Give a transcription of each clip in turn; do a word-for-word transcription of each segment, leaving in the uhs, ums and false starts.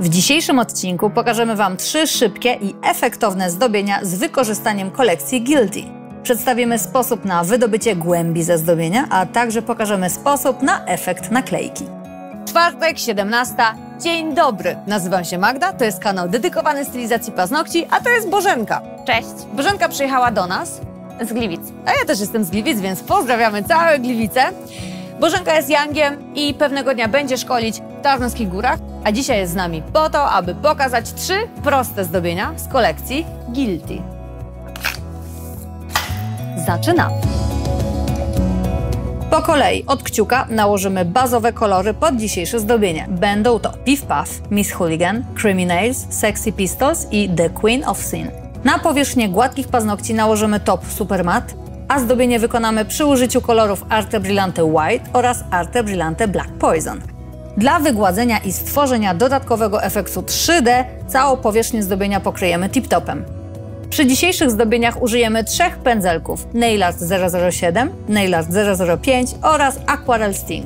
W dzisiejszym odcinku pokażemy Wam trzy szybkie i efektowne zdobienia z wykorzystaniem kolekcji Guilty. Przedstawimy sposób na wydobycie głębi ze zdobienia, a także pokażemy sposób na efekt naklejki. Czwartek, siedemnasta. Dzień dobry. Nazywam się Magda, to jest kanał dedykowany stylizacji paznokci, a to jest Bożenka. Cześć. Bożenka przyjechała do nas Z Gliwic. A ja też jestem z Gliwic, więc pozdrawiamy całe Gliwice. Bożenka jest Youngiem i pewnego dnia będzie szkolić w Tarnowskich Górach, a dzisiaj jest z nami po to, aby pokazać trzy proste zdobienia z kolekcji Guilty. Zaczynamy! Po kolei od kciuka nałożymy bazowe kolory pod dzisiejsze zdobienie. Będą to Piff Puff, Miss Hooligan, Creamy Nails, Sexy Pistols i The Queen of Sin. Na powierzchnię gładkich paznokci nałożymy top Super Matte, a zdobienie wykonamy przy użyciu kolorów Arte Brillante White oraz Arte Brillante Black Poison. Dla wygładzenia i stworzenia dodatkowego efektu trzy D całą powierzchnię zdobienia pokryjemy tip-topem. Przy dzisiejszych zdobieniach użyjemy trzech pędzelków Nail Art zero zero siedem, Nail Art zero zero pięć oraz Aquarel Sting.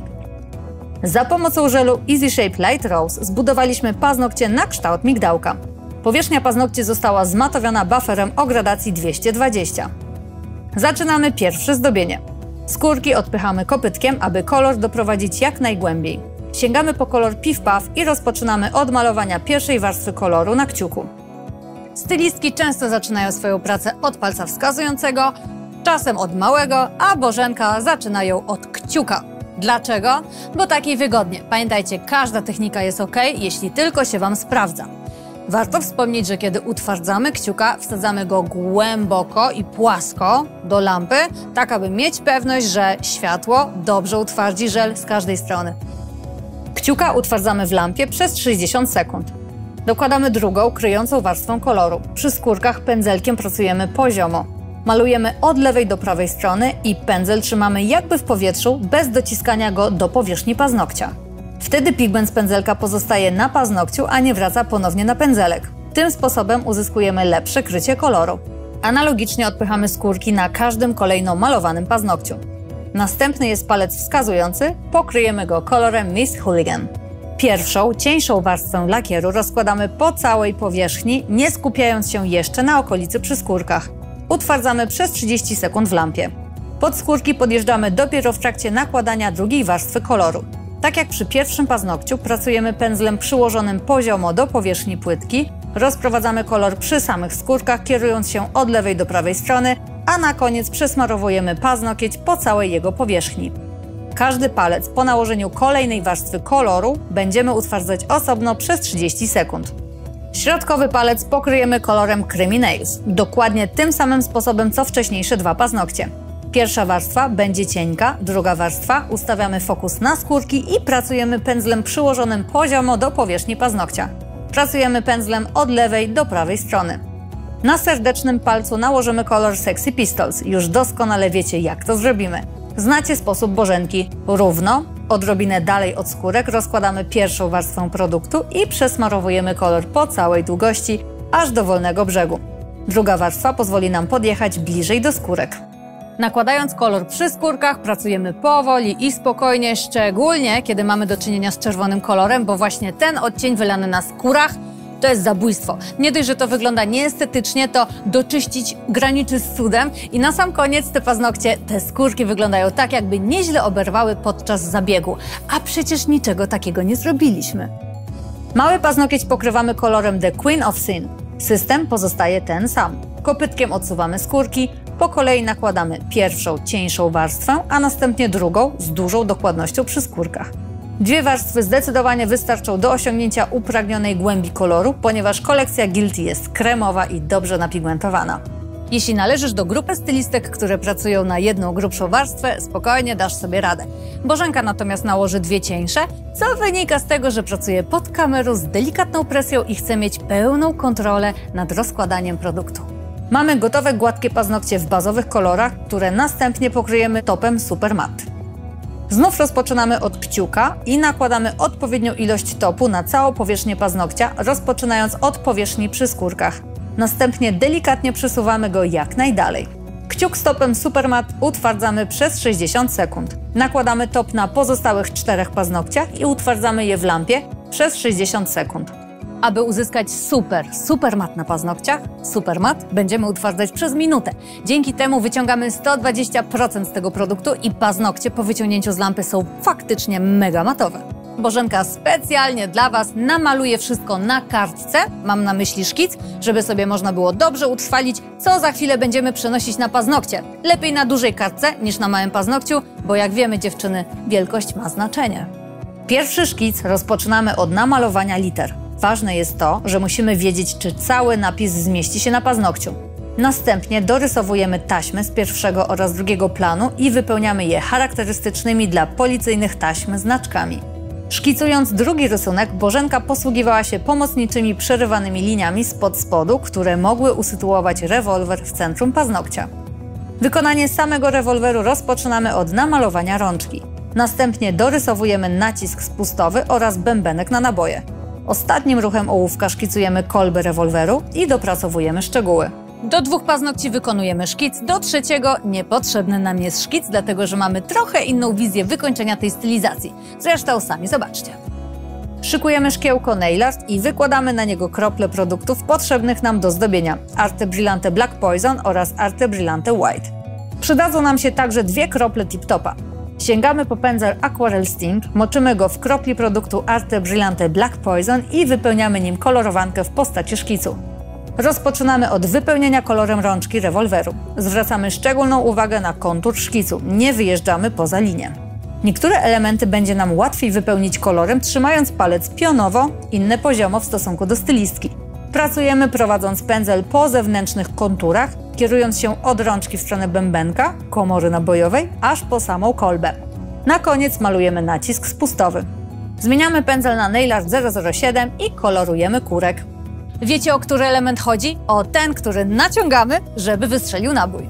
Za pomocą żelu Easy Shape Light Rose zbudowaliśmy paznokcie na kształt migdałka. Powierzchnia paznokci została zmatowiona bufferem o gradacji dwieście dwadzieścia. Zaczynamy pierwsze zdobienie. Skórki odpychamy kopytkiem, aby kolor doprowadzić jak najgłębiej. Sięgamy po kolor Piff Puff i rozpoczynamy od malowania pierwszej warstwy koloru na kciuku. Stylistki często zaczynają swoją pracę od palca wskazującego, czasem od małego, a Bożenka zaczyna ją od kciuka. Dlaczego? Bo tak jej wygodnie. Pamiętajcie, każda technika jest ok, jeśli tylko się Wam sprawdza. Warto wspomnieć, że kiedy utwardzamy kciuka, wsadzamy go głęboko i płasko do lampy, tak aby mieć pewność, że światło dobrze utwardzi żel z każdej strony. Kciuka utwardzamy w lampie przez sześćdziesiąt sekund. Dokładamy drugą, kryjącą warstwę koloru. Przy skórkach pędzelkiem pracujemy poziomo. Malujemy od lewej do prawej strony i pędzel trzymamy jakby w powietrzu, bez dociskania go do powierzchni paznokcia. Wtedy pigment z pędzelka pozostaje na paznokciu, a nie wraca ponownie na pędzelek. Tym sposobem uzyskujemy lepsze krycie koloru. Analogicznie odpychamy skórki na każdym kolejno malowanym paznokciu. Następny jest palec wskazujący, pokryjemy go kolorem Miss Hooligan. Pierwszą, cieńszą warstwę lakieru rozkładamy po całej powierzchni, nie skupiając się jeszcze na okolicy przy skórkach. Utwardzamy przez trzydzieści sekund w lampie. Pod skórki podjeżdżamy dopiero w trakcie nakładania drugiej warstwy koloru. Tak jak przy pierwszym paznokciu, pracujemy pędzlem przyłożonym poziomo do powierzchni płytki, rozprowadzamy kolor przy samych skórkach, kierując się od lewej do prawej strony, a na koniec przesmarowujemy paznokieć po całej jego powierzchni. Każdy palec po nałożeniu kolejnej warstwy koloru będziemy utwardzać osobno przez trzydzieści sekund. Środkowy palec pokryjemy kolorem Creamy Nails, dokładnie tym samym sposobem co wcześniejsze dwa paznokcie. Pierwsza warstwa będzie cienka, druga warstwa ustawiamy fokus na skórki i pracujemy pędzlem przyłożonym poziomo do powierzchni paznokcia. Pracujemy pędzlem od lewej do prawej strony. Na serdecznym palcu nałożymy kolor Sexy Pistols. Już doskonale wiecie, jak to zrobimy. Znacie sposób Bożenki. Równo, odrobinę dalej od skórek rozkładamy pierwszą warstwę produktu i przesmarowujemy kolor po całej długości, aż do wolnego brzegu. Druga warstwa pozwoli nam podjechać bliżej do skórek. Nakładając kolor przy skórkach, pracujemy powoli i spokojnie, szczególnie kiedy mamy do czynienia z czerwonym kolorem, bo właśnie ten odcień wylany na skórach to jest zabójstwo. Nie dość, że to wygląda nieestetycznie, to doczyścić graniczy z cudem i na sam koniec te paznokcie, te skórki wyglądają tak, jakby nieźle oberwały podczas zabiegu, a przecież niczego takiego nie zrobiliśmy. Mały paznokieć pokrywamy kolorem The Queen of Sin. System pozostaje ten sam. Kopytkiem odsuwamy skórki, po kolei nakładamy pierwszą, cieńszą warstwę, a następnie drugą z dużą dokładnością przy skórkach. Dwie warstwy zdecydowanie wystarczą do osiągnięcia upragnionej głębi koloru, ponieważ kolekcja Guilty jest kremowa i dobrze napigmentowana. Jeśli należysz do grupy stylistek, które pracują na jedną grubszą warstwę, spokojnie dasz sobie radę. Bożenka natomiast nałoży dwie cieńsze, co wynika z tego, że pracuje pod kamerą z delikatną presją i chce mieć pełną kontrolę nad rozkładaniem produktu. Mamy gotowe gładkie paznokcie w bazowych kolorach, które następnie pokryjemy topem Super Matte. Znów rozpoczynamy od kciuka i nakładamy odpowiednią ilość topu na całą powierzchnię paznokcia, rozpoczynając od powierzchni przy skórkach. Następnie delikatnie przesuwamy go jak najdalej. Kciuk z topem Super Matte utwardzamy przez sześćdziesiąt sekund. Nakładamy top na pozostałych czterech paznokciach i utwardzamy je w lampie przez sześćdziesiąt sekund. Aby uzyskać super, super mat na paznokciach, super mat będziemy utwardzać przez minutę. Dzięki temu wyciągamy sto dwadzieścia procent z tego produktu i paznokcie po wyciągnięciu z lampy są faktycznie mega matowe. Bożenka specjalnie dla Was namaluje wszystko na kartce, mam na myśli szkic, żeby sobie można było dobrze utrwalić, co za chwilę będziemy przenosić na paznokcie. Lepiej na dużej kartce niż na małym paznokciu, bo jak wiemy dziewczyny, wielkość ma znaczenie. Pierwszy szkic rozpoczynamy od namalowania liter. Ważne jest to, że musimy wiedzieć, czy cały napis zmieści się na paznokciu. Następnie dorysowujemy taśmy z pierwszego oraz drugiego planu i wypełniamy je charakterystycznymi dla policyjnych taśm znaczkami. Szkicując drugi rysunek, Bożenka posługiwała się pomocniczymi przerywanymi liniami spod spodu, które mogły usytuować rewolwer w centrum paznokcia. Wykonanie samego rewolweru rozpoczynamy od namalowania rączki. Następnie dorysowujemy nacisk spustowy oraz bębenek na naboje. Ostatnim ruchem ołówka szkicujemy kolbę rewolweru i dopracowujemy szczegóły. Do dwóch paznokci wykonujemy szkic, do trzeciego niepotrzebny nam jest szkic, dlatego że mamy trochę inną wizję wykończenia tej stylizacji. Zresztą sami zobaczcie. Szykujemy szkiełko nail art i wykładamy na niego krople produktów potrzebnych nam do zdobienia Arte Brillante Black Poison oraz Arte Brillante White. Przydadzą nam się także dwie krople Tip Topa. Sięgamy po pędzel Aquarelle Sting, moczymy go w kropli produktu Arte Brillante Black Poison i wypełniamy nim kolorowankę w postaci szkicu. Rozpoczynamy od wypełnienia kolorem rączki rewolweru. Zwracamy szczególną uwagę na kontur szkicu, nie wyjeżdżamy poza linię. Niektóre elementy będzie nam łatwiej wypełnić kolorem, trzymając palec pionowo, inne poziomo w stosunku do stylistki. Pracujemy prowadząc pędzel po zewnętrznych konturach, kierując się od rączki w stronę bębenka, komory nabojowej, aż po samą kolbę. Na koniec malujemy nacisk spustowy. Zmieniamy pędzel na nail art zero zero siedem i kolorujemy kurek. Wiecie, o który element chodzi? O ten, który naciągamy, żeby wystrzelił nabój.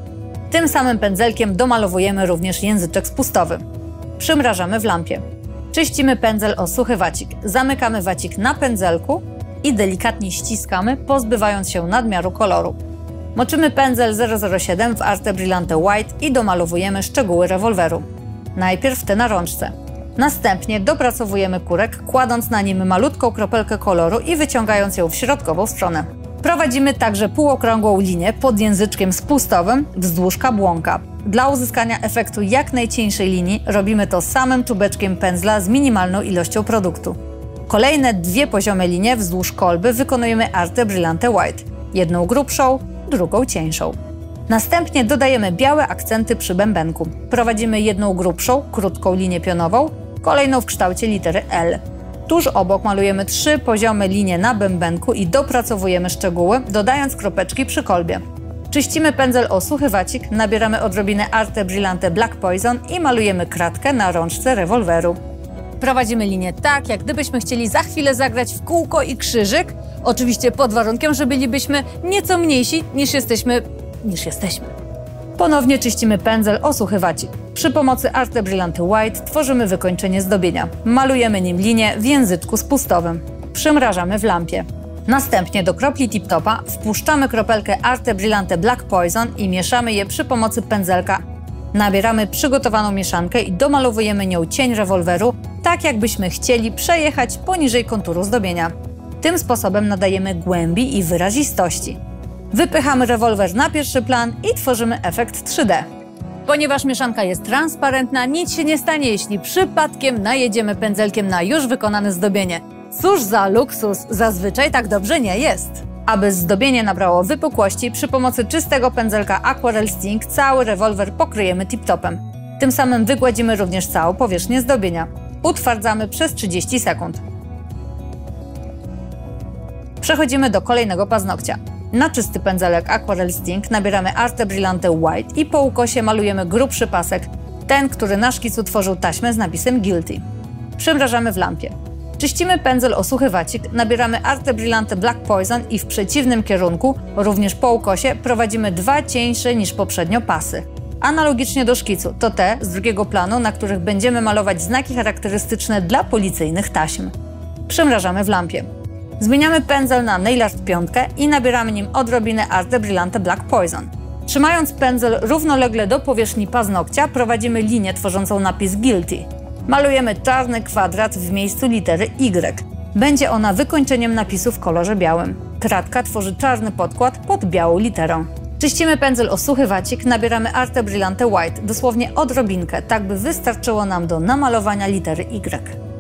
Tym samym pędzelkiem domalowujemy również języczek spustowy. Przymrażamy w lampie. Czyścimy pędzel o suchy wacik. Zamykamy wacik na pędzelku i delikatnie ściskamy, pozbywając się nadmiaru koloru. Moczymy pędzel zero zero siedem w Arte Brillante White i domalowujemy szczegóły rewolweru. Najpierw te na rączce. Następnie dopracowujemy kurek, kładąc na nim malutką kropelkę koloru i wyciągając ją w środkową stronę. Prowadzimy także półokrągłą linię pod języczkiem spustowym wzdłuż kabłonka. Dla uzyskania efektu jak najcieńszej linii robimy to samym czubeczkiem pędzla z minimalną ilością produktu. Kolejne dwie poziome linie wzdłuż kolby wykonujemy Arte Brillante White. Jedną grubszą, drugą cieńszą. Następnie dodajemy białe akcenty przy bębenku. Prowadzimy jedną grubszą, krótką linię pionową, kolejną w kształcie litery L. Tuż obok malujemy trzy poziome linie na bębenku i dopracowujemy szczegóły, dodając kropeczki przy kolbie. Czyścimy pędzel o suchy wacik, nabieramy odrobinę Arte Brillante Black Poison i malujemy kratkę na rączce rewolweru. Prowadzimy linię tak, jak gdybyśmy chcieli za chwilę zagrać w kółko i krzyżyk, oczywiście pod warunkiem, że bylibyśmy nieco mniejsi niż jesteśmy, niż jesteśmy. Ponownie czyścimy pędzel o suchy wacik. Przy pomocy Arte Brillante White tworzymy wykończenie zdobienia. Malujemy nim linię w języczku spustowym. Przymrażamy w lampie. Następnie do kropli Tip Topa wpuszczamy kropelkę Arte Brillante Black Poison i mieszamy je przy pomocy pędzelka. Nabieramy przygotowaną mieszankę i domalowujemy nią cień rewolweru, tak jakbyśmy chcieli przejechać poniżej konturu zdobienia. Tym sposobem nadajemy głębi i wyrazistości. Wypychamy rewolwer na pierwszy plan i tworzymy efekt trzy D. Ponieważ mieszanka jest transparentna, nic się nie stanie, jeśli przypadkiem najedziemy pędzelkiem na już wykonane zdobienie. Cóż za luksus, zazwyczaj tak dobrze nie jest. Aby zdobienie nabrało wypukłości, przy pomocy czystego pędzelka Aquarelle Sting cały rewolwer pokryjemy tip-topem. Tym samym wygładzimy również całą powierzchnię zdobienia. Utwardzamy przez trzydzieści sekund. Przechodzimy do kolejnego paznokcia. Na czysty pędzelek Aquarelle Sting nabieramy Arte Brillante White i po ukosie malujemy grubszy pasek, ten, który na szkicu tworzył taśmę z napisem Guilty. Przymrażamy w lampie. Czyścimy pędzel o suchy wacik, nabieramy Arte Brillante Black Poison i w przeciwnym kierunku, również po ukosie, prowadzimy dwa cieńsze niż poprzednio pasy. Analogicznie do szkicu, to te z drugiego planu, na których będziemy malować znaki charakterystyczne dla policyjnych taśm. Przymrażamy w lampie. Zmieniamy pędzel na nail art piątkę i nabieramy nim odrobinę Arte Brillante Black Poison. Trzymając pędzel równolegle do powierzchni paznokcia, prowadzimy linię tworzącą napis Guilty. Malujemy czarny kwadrat w miejscu litery Y. Będzie ona wykończeniem napisu w kolorze białym. Kratka tworzy czarny podkład pod białą literą. Czyścimy pędzel o suchy wacik, nabieramy Arte Brillante White, dosłownie odrobinkę, tak by wystarczyło nam do namalowania litery Y.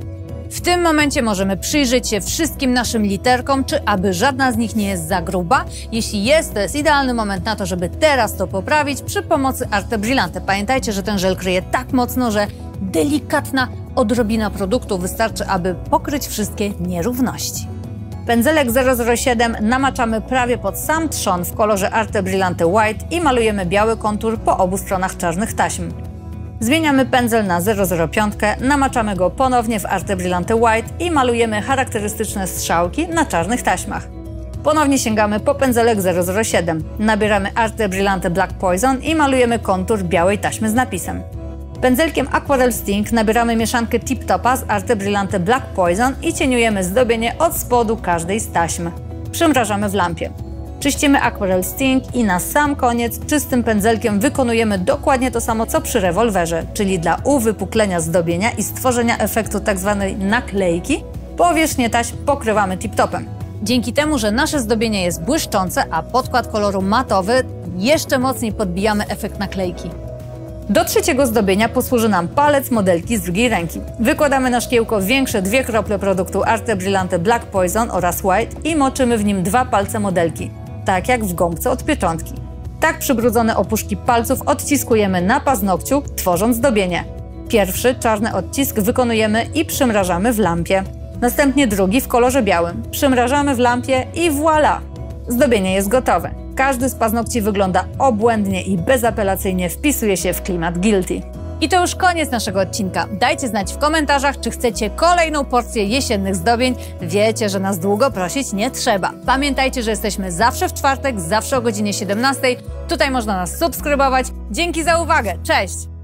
W tym momencie możemy przyjrzeć się wszystkim naszym literkom, czy aby żadna z nich nie jest za gruba. Jeśli jest, to jest idealny moment na to, żeby teraz to poprawić przy pomocy Arte Brillante. Pamiętajcie, że ten żel kryje tak mocno, że delikatna odrobina produktu wystarczy, aby pokryć wszystkie nierówności. Pędzelek zero zero siedem namaczamy prawie pod sam trzon w kolorze Arte Brillante White i malujemy biały kontur po obu stronach czarnych taśm. Zmieniamy pędzel na zero zero pięć, namaczamy go ponownie w Arte Brillante White i malujemy charakterystyczne strzałki na czarnych taśmach. Ponownie sięgamy po pędzelek zero zero siedem, nabieramy Arte Brillante Black Poison i malujemy kontur białej taśmy z napisem. Pędzelkiem Aquarelle Sting nabieramy mieszankę Tip Topa z Arte Brillante Black Poison i cieniujemy zdobienie od spodu każdej z taśm. Przymrażamy w lampie. Czyścimy Aquarelle Sting i na sam koniec czystym pędzelkiem wykonujemy dokładnie to samo co przy rewolwerze, czyli dla uwypuklenia zdobienia i stworzenia efektu tzw. naklejki powierzchnię taśm pokrywamy tip-topem. Dzięki temu, że nasze zdobienie jest błyszczące, a podkład koloru matowy, jeszcze mocniej podbijamy efekt naklejki. Do trzeciego zdobienia posłuży nam palec modelki z drugiej ręki. Wykładamy na szkiełko większe dwie krople produktu Arte Brillante Black Poison oraz White i moczymy w nim dwa palce modelki, tak jak w gąbce od pieczątki. Tak przybrudzone opuszki palców odciskujemy na paznokciu, tworząc zdobienie. Pierwszy czarny odcisk wykonujemy i przymrażamy w lampie. Następnie drugi w kolorze białym. Przymrażamy w lampie i voilà! Zdobienie jest gotowe. Każdy z paznokci wygląda obłędnie i bezapelacyjnie wpisuje się w klimat Guilty. I to już koniec naszego odcinka. Dajcie znać w komentarzach, czy chcecie kolejną porcję jesiennych zdobień. Wiecie, że nas długo prosić nie trzeba. Pamiętajcie, że jesteśmy zawsze w czwartek, zawsze o godzinie siedemnastej. Tutaj można nas subskrybować. Dzięki za uwagę. Cześć!